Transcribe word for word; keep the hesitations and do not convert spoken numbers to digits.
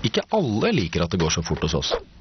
Ikke alle liker at det går så fort hos oss.